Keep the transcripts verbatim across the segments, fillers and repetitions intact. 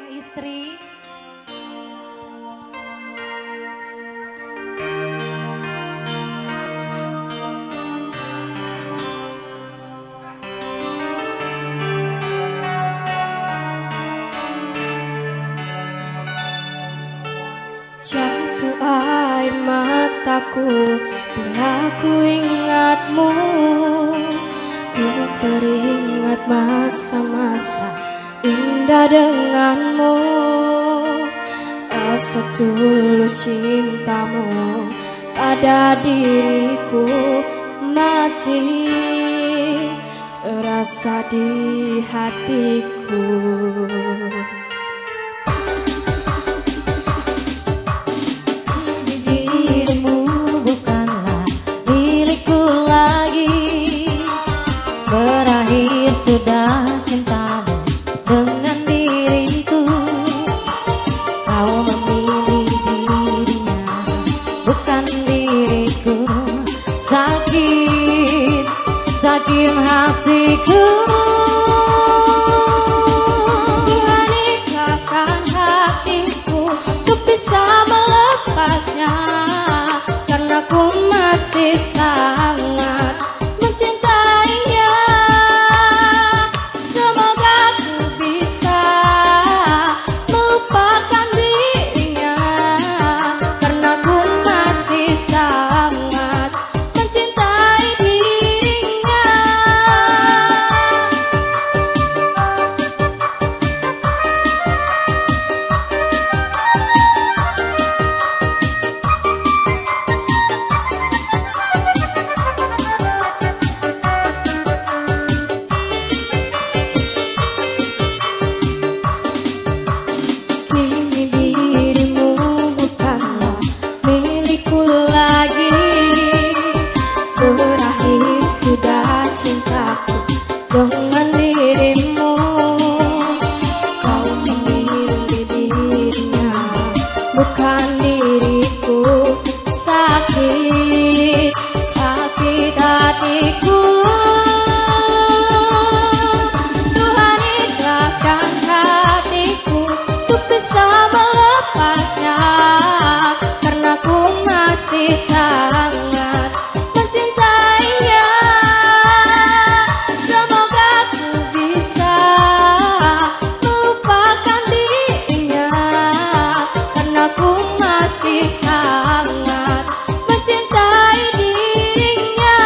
sang istri. Jatuh air mataku bila ku ingatmu. Ku teringat masa-masa indah denganmu. Rasa tulus cintamu pada diriku masih terasa di hatiku. Berakhir sudah cintamu dengan diriku. Kau memilih dirinya, bukan diriku. Sakit, sakit hatiku. Tuhan ikhlaskan hatiku untuk bisa melepasnya, karena ku masih sangat dengan dirimu. Kau memilih dirinya, bukan diriku. Sakit, sakit hatiku. Tuhan ikhlaskan hatiku untuk bisa melepasnya, karena ku masih sangat mencintainya. Sangat mencintai dirinya.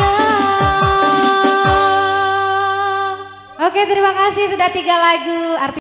Oke, terima kasih sudah tiga lagu.